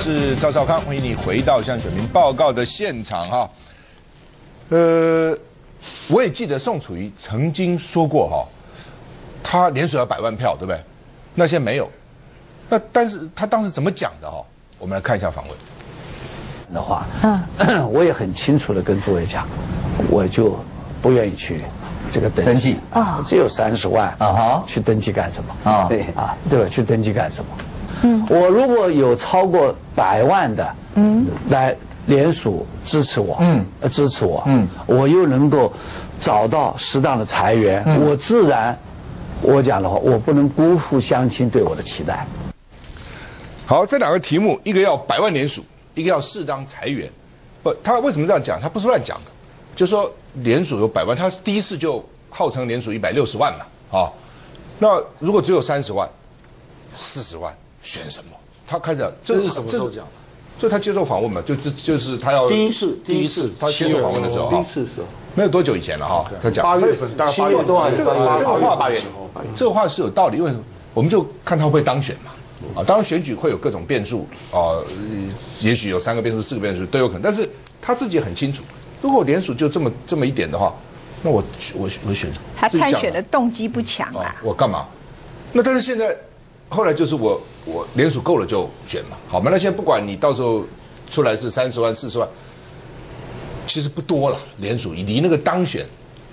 是赵少康，欢迎你回到向选民报告的现场哈。我也记得宋楚瑜曾经说过哈，他联署要100万票，对不对？那现在没有。那但是他当时怎么讲的哈？我们来看一下访问。 的话，我也很清楚的跟诸位讲，我就不愿意去这个登记啊，只有30万啊，去登记干什么啊？对啊，对吧？去登记干什么？我如果有超过100万的，来联署支持我，我又能够找到适当的财源，我自然，我讲的话，我不能辜负乡亲对我的期待。 好，这两个题目，一个要100万联署，一个要适当裁员。不，他为什么这样讲？他不是乱讲的，就说联署有100万，他第一次就号称联署160万嘛，啊，那如果只有30万、40万，选什么？他开始， 这是什么时候讲的？ 所以他接受访问嘛，就是他要第一次他接受访问的时候， 第一次是没有多久以前了哈，他讲 8月份，大概8月多还是这个话 8月， 这个话是有道理，因为我们就看他会不会当选嘛。啊，当然选举会有各种变数啊，也许有3个变数、4个变数都有可能，但是他自己也很清楚，如果联署就这么一点的话，那我选什么？ 他参选的动机不强啊。 我干嘛？那但是现在，后来就是我联署够了就选嘛，好吗？那现在不管你到时候出来是30万、40万，其实不多了，联署离那个当选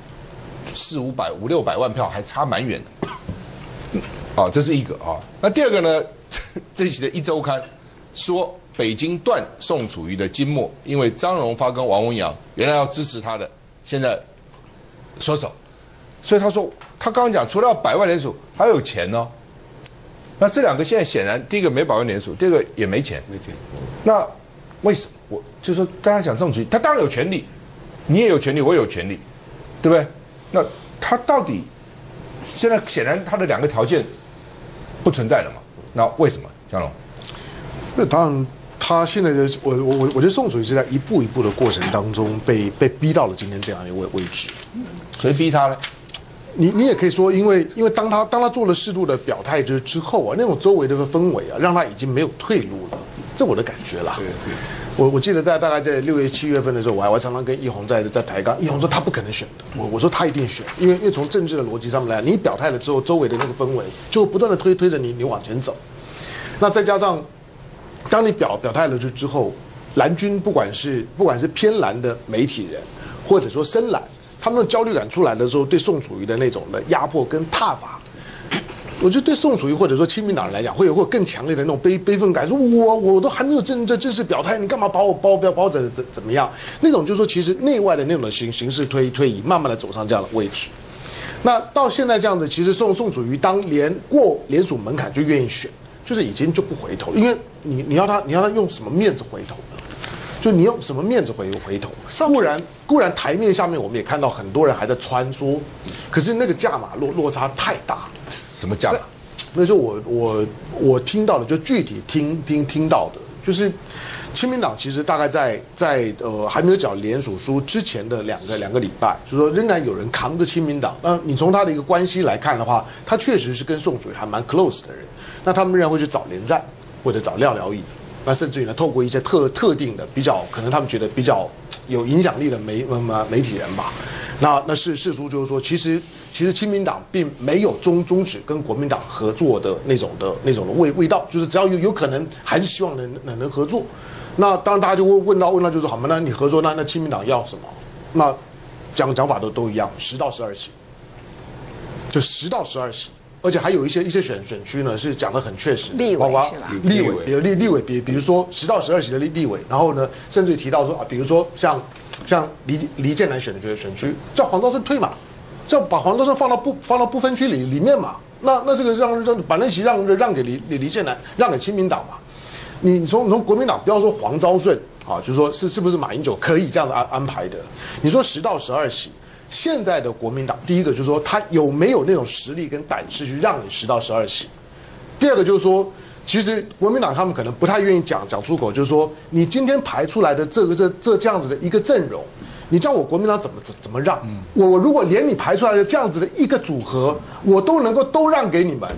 400、500、600万票还差蛮远的。啊，这是一个啊。那第二个呢？这一期的《一周刊》说，北京断宋楚瑜的经脉，因为张荣发跟王文洋原来要支持他的，现在缩手，所以他说他刚刚讲，除了要100万联署，还有钱呢。那这两个现在显然，第一个没100万联署，第二个也没钱。那为什么？我就说大家想宋楚瑜，他当然有权利，你也有权利，我也有权利，对不对？那他到底现在显然他的2个条件不存在了嘛？那为什么，江龙？ 那当然，他现在的我觉得宋楚瑜是在一步一步的过程当中被逼到了今天这样一个位置。 谁逼他呢？ 你也可以说，因为当他做了适度的表态之后啊，那种周围的氛围啊，让他已经没有退路了，这我的感觉啦。我记得大概在6月、7月份的时候，我还常常跟易宏在抬杠，易宏说他不可能选的，我说他一定选，因为从政治的逻辑上面来，你表态了之后，周围的那个氛围就不断的推着你往前走。那再加上，当你表态了之后，蓝军不管是偏蓝的媒体人，或者说深蓝，他们的焦虑感出来的时候，对宋楚瑜的那种的压迫跟挞伐。我觉得对宋楚瑜或者说亲民党人来讲，会有更强烈的那种悲愤感，说我都还没有正式表态，你干嘛把我怎么样？那种就是说，其实内外的那种形势推移，慢慢的走上这样的位置。那到现在这样子，其实宋楚瑜当连过联署门槛就愿意选，就是已经就不回头，因为你要他用什么面子回头呢？就你用什么面子回头？固然台面下面我们也看到很多人还在穿梭，可是那个价码落差太大了。 什么价码？ 那时候我听到的，就具体听到的，就是亲民党其实大概在还没有缴联署书之前的两个礼拜，就是说仍然有人扛着亲民党。那你从他的一个关系来看的话，他确实是跟宋楚瑜还蛮 close 的人。那他们仍然会去找连战或者找廖疗仪，那甚至于呢，透过一些特定的比较可能他们觉得比较有影响力的媒体人吧。那事出就是说，其实亲民党并没有终止跟国民党合作的那种的味道，就是只要有可能，还是希望能合作。那当然大家就会问到就是说，好嘛，那你合作，那亲民党要什么？那讲法都一样，10到12席，就10到12席。而且还有一些选区呢，是讲得很确实，包括立委，比如说10到12席的立委，然后呢，甚至提到说啊，比如说像黎建南选区，叫黄昭顺退嘛，叫把黄昭顺放到不分区里面嘛，那这个让把那席让给黎建南，让给亲民党嘛。你从国民党不要说黄昭顺啊，就是说是不是马英九可以这样的安排的？你说10到12席。现在的国民党，第一个就是说他有没有那种实力跟胆识去让你10到12席；第二个就是说，其实国民党他们可能不太愿意讲出口，就是说你今天排出来的这样子的一个阵容，你叫我国民党怎么让？我如果连你排出来的这样子的一个组合，我都能够都让给你们，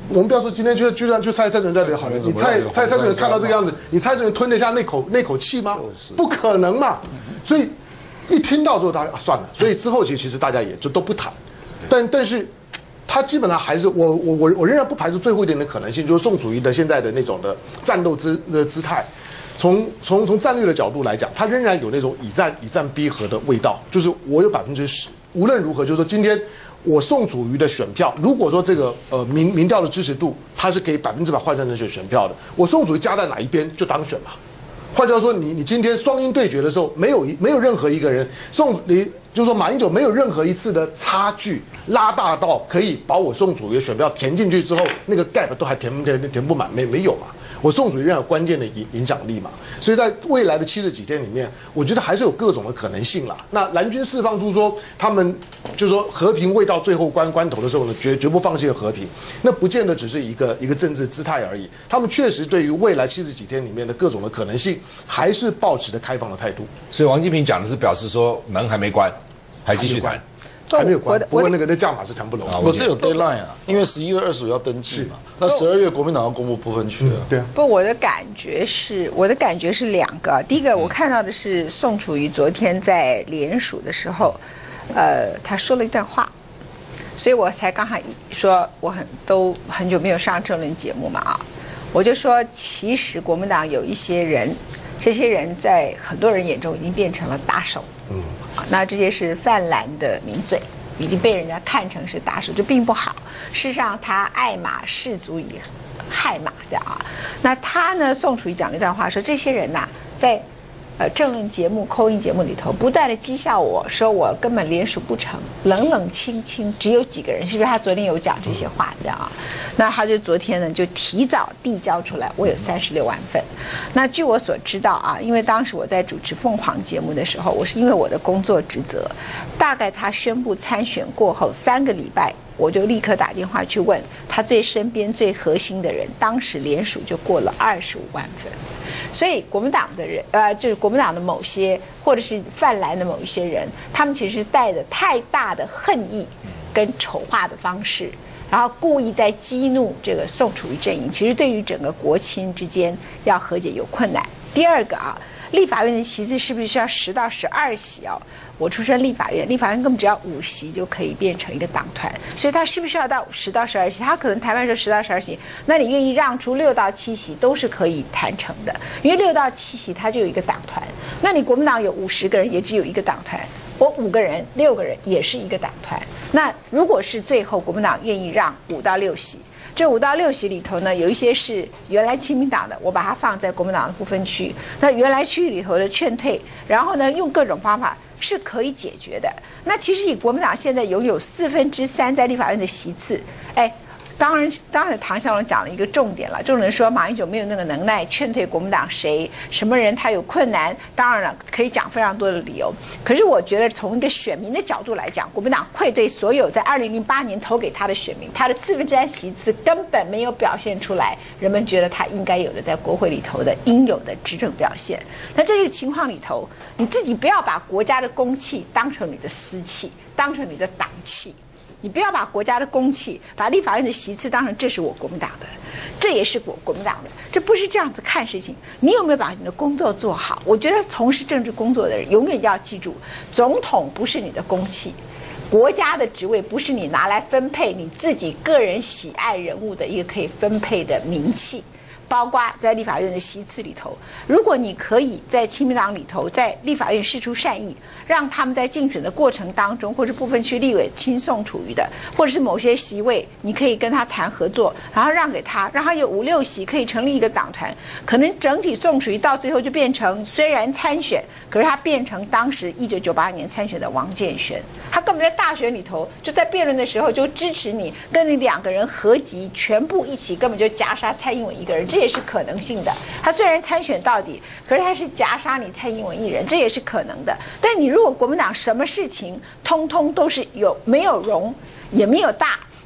我们不要说今天就蔡蔡主任在这里好了，你蔡主任看到这个样子，你蔡主任吞得下那口气吗？不可能嘛！所以一听到之后，大家算了。所以之后其实大家也就都不谈，但是。他基本上还是我仍然不排除最后一点的可能性，就是宋楚瑜的现在的那种的战斗姿态，从战略的角度来讲，他仍然有那种以战逼和的味道。就是我有10%，无论如何，就是说今天我宋楚瑜的选票，如果说这个民调的支持度，他是给100%换算成选票的，我宋楚瑜加在哪一边就当选嘛。换句话说，你今天双鹰对决的时候，没有任何一个人就是说马英九没有任何一次的差距拉大到可以把我宋楚瑜的选票填进去之后，那个 gap 都还填不满，没有嘛。我宋楚瑜仍然有关键的影响力嘛，所以在未来的70几天里面，我觉得还是有各种的可能性啦。那蓝军释放出说他们就是说和平未到最后关头的时候呢，绝不放弃的和平，那不见得只是一个政治姿态而已。他们确实对于未来70几天里面的各种的可能性，还是抱持着开放的态度。 所以王金平讲的是表示说门还没关，还继续谈。 还没有关，不过那价码是谈不拢。 我这有 deadline 啊，因为11月25要登记嘛，那12月国民党要公布不分区啊。 对啊。 不，我的感觉是2个。第一个，我看到的是宋楚瑜昨天在联署的时候，他说了一段话，所以我才刚才说我很久没有上政论节目嘛啊，我就说其实国民党有一些人，这些人在很多人眼中已经变成了打手。那这些是泛蓝的名嘴，已经被人家看成是打手，这并不好。事实上，他爱马仕足以害马，这样啊。那他呢，宋楚瑜讲了一段话，说这些人呐，在政论节目、call in节目里头，不断的讥笑我说我根本联署不成，冷清清，只有几个人，是不是？他昨天有讲这些话，这样啊？那他就昨天呢，就提早递交出来，我有36万份。那据我所知道啊，因为当时我在主持凤凰节目的时候，我是因为我的工作职责，大概他宣布参选过后3个礼拜，我就立刻打电话去问他最身边最核心的人，当时联署就过了25万份。所以国民党的人，就是国民党的某些或者是泛蓝的某一些人，他们其实是带着太大的恨意跟丑化的方式，然后故意在激怒这个宋楚瑜阵营。其实对于整个国亲之间要和解有困难。第二个啊，立法院的席次是不是需要10到12席哦？我出身立法院，立法院根本只要5席就可以变成一个党团，所以他需不需要到10到12席？他可能谈判说10到12席，那你愿意让出6到7席都是可以谈成的，因为6到7席他就有一个党团，那你国民党有50个人也只有一个党团，我5个人、6个人也是一个党团。那如果是最后国民党愿意让5到6席，这5到6席里头呢，有一些是原来亲民党的，我把它放在国民党的不分区。那原来区域里头的劝退，然后呢，用各种方法是可以解决的。那其实以国民党现在拥有3/4在立法院的席次，当然，唐湘龙讲了一个重点了，众人说马英九没有那个能耐劝退国民党什么人他有困难，当然了，可以讲非常多的理由。可是我觉得从一个选民的角度来讲，国民党愧对所有在2008年投给他的选民，他的3/4席次根本没有表现出来人们觉得他应该有的在国会里头的应有的执政表现。那这个情况里头，你自己不要把国家的公器当成你的私器，当成你的党器。你不要把国家的公器，把立法院的席次当成这是我国民党的，这也是国民党的，这不是这样子看事情。你有没有把你的工作做好？我觉得从事政治工作的人永远要记住，总统不是你的公器，国家的职位不是你拿来分配你自己个人喜爱人物的一个可以分配的名器。包括在立法院的席次里头，如果你可以在亲民党里头，在立法院释出善意，让他们在竞选的过程当中，或是部分区立委亲宋楚瑜的，或者是某些席位，你可以跟他谈合作，然后让给他，让他有5、6席可以成立一个党团，可能整体宋楚瑜到最后就变成虽然参选，可是他变成当时1998年参选的王建煊，他根本在大选里头就在辩论的时候就支持你，跟你2个人合集，全部一起根本就夹杀蔡英文一个人，这也是可能性的。他虽然参选到底，可是他是夹杀你蔡英文一人，这也是可能的。但你如果国民党什么事情通通都是没有容也没有大，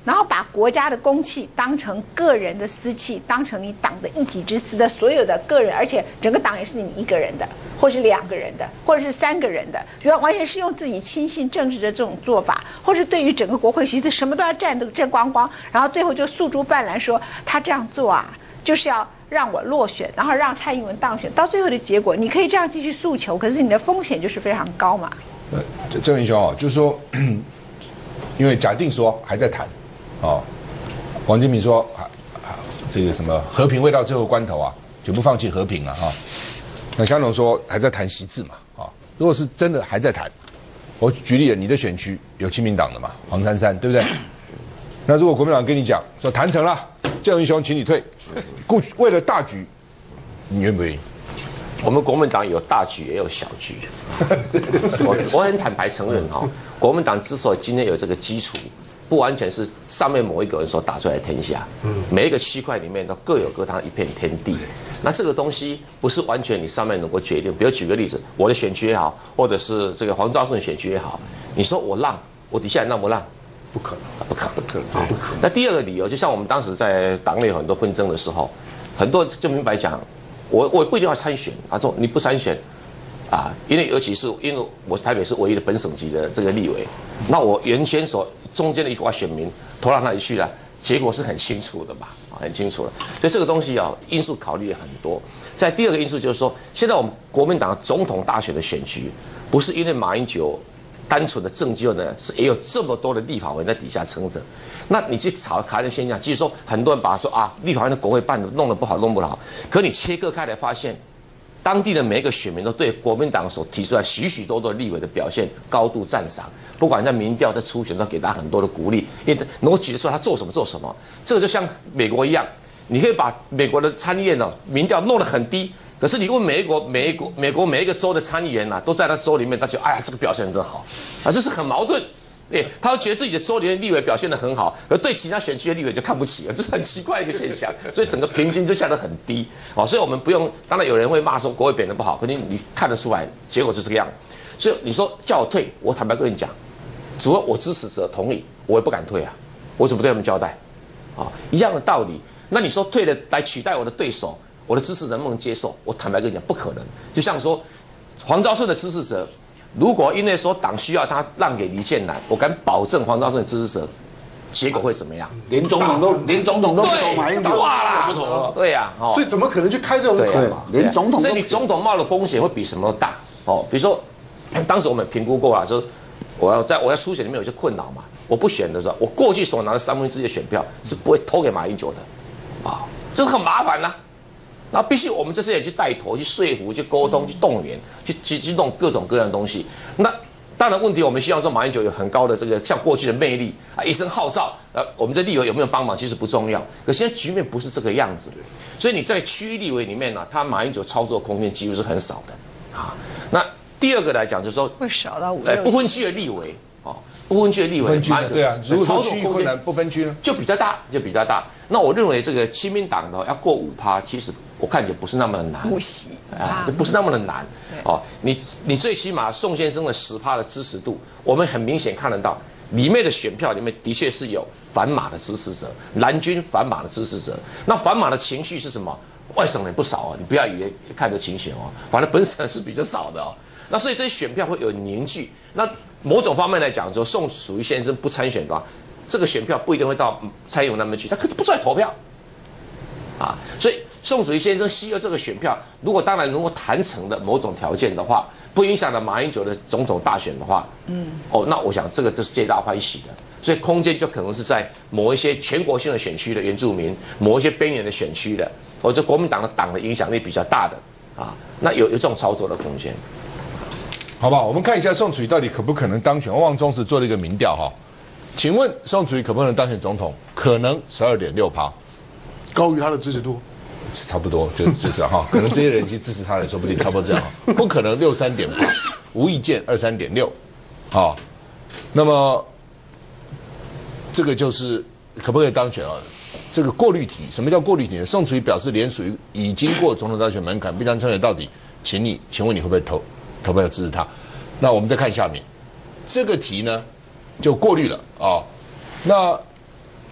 然后把国家的公器当成个人的私器，当成你党的一己之私的所有的个人，而且整个党也是你一个人的，或是2个人的，或者是3个人的，完全是用自己亲信政治的这种做法，或是对于整个国会席次什么都要占光光，然后最后就诉诸泛滥说他这样做啊，就是要让我落选，然后让蔡英文当选，到最后的结果，你可以这样继续诉求，可是你的风险就是非常高嘛。 郑文兄啊，就是说，因为假定说还在谈。哦，王金平说这个什么和平未到最后关头啊，绝不放弃和平了哈。那香农说还在谈席次嘛啊，如果是真的还在谈，我举例了，你的选区有亲民党的嘛，黄珊珊对不对？那如果国民党跟你讲说谈成了，郑文雄请你退，为了大局，你愿不愿意？ 我们国民党有大局也有小局，我很坦白承认哈，国民党之所以今天有这个基础。不完全是上面某一个人所打出来的天下，每一个区块里面都各有各他一片天地。那这个东西不是完全你上面能够决定。比如举个例子，我的选区也好，或者是这个黄昭顺选区也好，你说我让，我底下人让不让？ 不可能， 不可能。那第二个理由，就像我们当时在党内有很多纷争的时候，很多就明白讲，我不一定要参选啊，说你不参选。因为尤其是因为我是台北市唯一的本省级的这个立委，那我原先所中间的一块选民投到那里去了，结果是很清楚的嘛，很清楚了。所以这个东西因素考虑也很多。在第二个因素就是说，现在我们国民党总统大选的选举，不是因为马英九单纯的政绩呢，是也有这么多的立法委员在底下撑着。那你去查的现象，即使说很多人把它说立法院的国会办弄得不好，弄不好，可你切割开来发现。当地的每一个选民都对国民党所提出来许许多多立委的表现高度赞赏，不管在民调在初选都给他很多的鼓励，因为能够举得出他做什么做什么。这个就像美国一样，你可以把美国的参议院民调弄得很低，可是你问美国每一个州的参议员都在那州里面，他就这个表现真好这是很矛盾。他会觉得自己的州里面立委表现得很好，而对其他选区的立委就看不起了，这是很奇怪的一个现象。所以整个平均就下得很低所以我们不用。当然有人会骂说国会变得不好，可是你看得出来，结果就这个样。所以你说叫我退，我坦白跟你讲，除了我支持者同意，我也不敢退我怎么对他们交代一样的道理。那你说退了来取代我的对手，我的支持者能不能接受？我坦白跟你讲，不可能。就像说黄昭顺的支持者。如果因为说党需要他让给李建南，我敢保证黄昭顺的支持者，结果会怎么样？ 连总统都不投马英九， 不投了。对呀， 所以怎么可能去开这种口嘛？ 连总统， 所以你总统冒的风险会比什么都大比如说，当时我们评估过说我要初选里面有些困扰嘛，我不选的时候，我过去所拿的1/3的选票是不会投给马英九的这是很麻烦那必须我们这些人去带头、去说服、去沟通、去动员、去弄各种各样的东西。那当然问题，我们希望说马英九有很高的这个像过去的魅力一声号召，我们这立委有没有帮忙其实不重要。可现在局面不是这个样子，所以你在区域立委里面他马英九操作空间几乎是很少的那第二个来讲就是说， 会少到5、6 不分区的立委不分区的立委， 对啊，如果说区域困难不分区呢， 就比较大。那我认为这个亲民党要过5%，其实我看起来不是那么的难， 不行不是那么的难你最起码宋先生的10%的支持度，我们很明显看得到，里面的选票里面的确是有反马的支持者，蓝军反马的支持者。那反马的情绪是什么？外省人不少你不要以为看得清显反正本省是比较少的那所以这些选票会有凝聚。那某种方面来讲说，宋楚瑜先生不参选的话，这个选票不一定会到蔡英文那边去，他可是不出来投票所以宋楚瑜先生吸了这个选票，如果当然如果谈成的某种条件的话，不影响到马英九的总统大选的话，那我想这个就是皆大欢喜的。所以空间就可能是在某一些全国性的选区的原住民，某一些边缘的选区的，或者国民党的影响力比较大的那有这种操作的空间。 好吧，我们看一下宋楚瑜到底可不可能当选。汪中时做了一个民调请问宋楚瑜可不可能当选总统？可能12.6%， 高于他的支持度， 差不多就这样可能这些人去支持他的，说不定差不多这样不可能63.8%，无意见23.6%那么这个就是可不可以当选这个过滤题，什么叫过滤题呢？宋楚瑜表示连属于已经过总统当选门槛，必将参选到底，请问你会不会投票支持他？那我们再看下面这个题呢，就过滤了那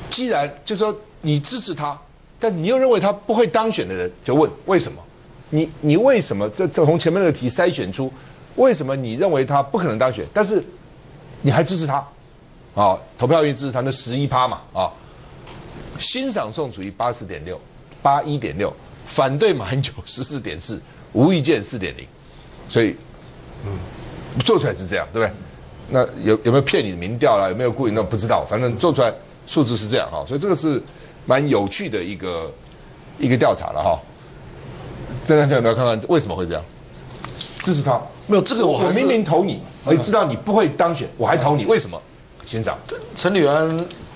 既然就说你支持他，但你又认为他不会当选的人，就问为什么？你为什么这从前面那个题筛选出，为什么你认为他不可能当选，但是你还支持他？啊，投票愿意支持他那11%嘛，啊，欣赏宋楚瑜81.6，反对马英九14.4，无意见4.0，所以做出来是这样，对不对？那有没有骗你的民调啦？有没有故意？那不知道，反正做出来数字是这样哈，所以这个是蛮有趣的一个调查了哈。这两天有没有看看为什么会这样？支持他？ 没有这个我明明投你，我知道你不会当选，我还投你，为什么？先长， 陈履安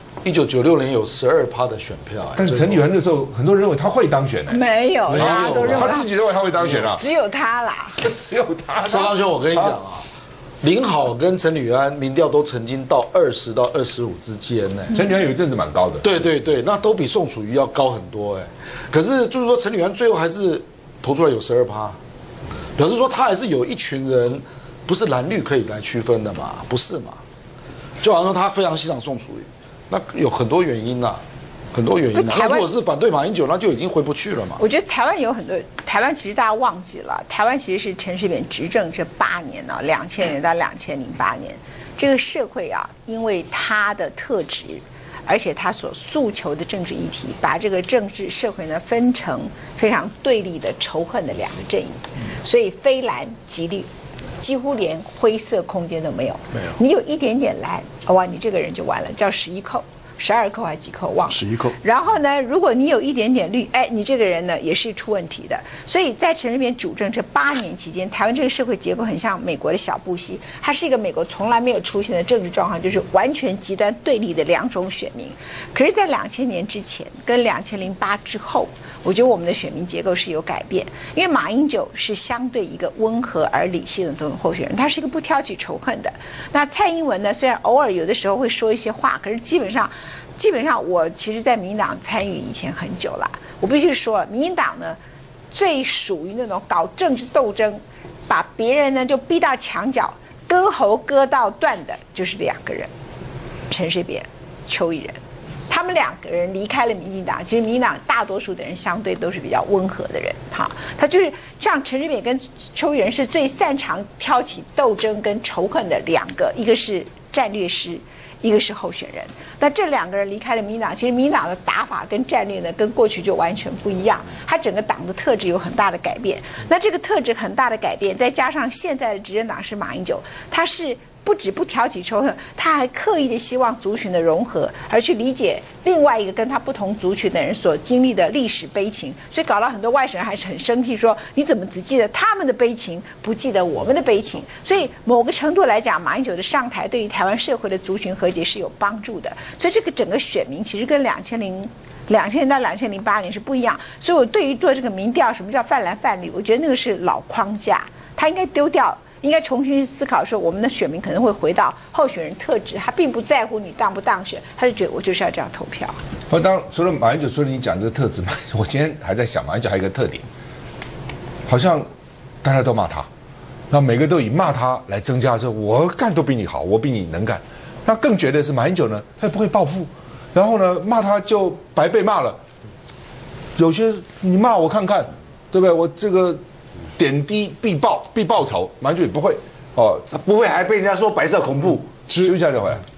1996年有12%的选票， 但陈履安那时候很多人认为他会当选没有，大家都认为他自己认为他会当选啊， 只有他啦， 只有他。 周刚兄，我跟你讲啊，林好跟陈履安民调都曾经到20到25之间呢。 陈履安有一阵子蛮高的， 对，那都比宋楚瑜要高很多哎。可是就是说陈履安最后还是投出来有12%，表示说他还是有一群人不是蓝绿可以来区分的嘛，不是嘛？就好像说他非常欣赏宋楚瑜，那有很多原因呐，很多原因。那如果是反对马英九，那就已经回不去了嘛。 我觉得台湾有很多，台湾其实大家忘记了，台湾其实是陈水扁执政这8年呢，2000年到2008年，这个社会啊，因为他的特质，而且他所诉求的政治议题，把这个政治社会呢分成非常对立的仇恨的2个阵营，所以非蓝即绿。几乎连灰色空间都没有。你有一点点蓝，哇，你这个人就完了，叫11扣、12扣还是几扣忘了 ？11扣。 然后呢，如果你有一点点绿，哎，你这个人呢也是出问题的。所以在陈水扁主政这8年期间，台湾这个社会结构很像美国的小布希，它是一个美国从来没有出现的政治状况，就是完全极端对立的2种选民。可是，在2000年之前跟2008之后，我觉得我们的选民结构是有改变，因为马英九是相对一个温和而理性的总统候选人，他是一个不挑起仇恨的。那蔡英文呢，虽然偶尔有的时候会说一些话，可是基本上我其实在民进党参与以前很久了，我必须说了，民进党呢最属于那种搞政治斗争，把别人呢就逼到墙角，割喉割到断的，就是2个人，陈水扁、邱义仁。他们2个人离开了民进党，其实民进党大多数的人相对都是比较温和的人，哈，他就是像陈水扁跟邱义仁是最擅长挑起斗争跟仇恨的2个，一个是战略师，一个是候选人。那这2个人离开了民进党，其实民进党的打法跟战略呢，跟过去就完全不一样，他整个党的特质有很大的改变。那这个特质很大的改变，再加上现在的执政党是马英九，他是不止不挑起仇恨，他还刻意的希望族群的融合，而去理解另外一个跟他不同族群的人所经历的历史悲情，所以搞到很多外省人还是很生气，说你怎么只记得他们的悲情，不记得我们的悲情？所以某个程度来讲，马英九的上台对于台湾社会的族群和解是有帮助的。所以这个整个选民其实跟2000年到2008年是不一样。所以我对于做这个民调，什么叫泛蓝泛绿，我觉得那个是老框架，他应该丢掉。应该重新思考说，我们的选民可能会回到候选人特质，他并不在乎你当不当选，他就觉得我就是要这样投票。 除了马英九，除了你讲这个特质嘛，我今天还在想，马英九还有一个特点，好像大家都骂他，那每个都以骂他来增加说，我干都比你好，我比你能干。那更觉得是马英九呢，他也不会报复，然后呢骂他就白被骂了。有些你骂我看看，对不对？我这个。点滴必报仇，马英九也不会哦， 不会还被人家说白色恐怖。 休息一下再回来。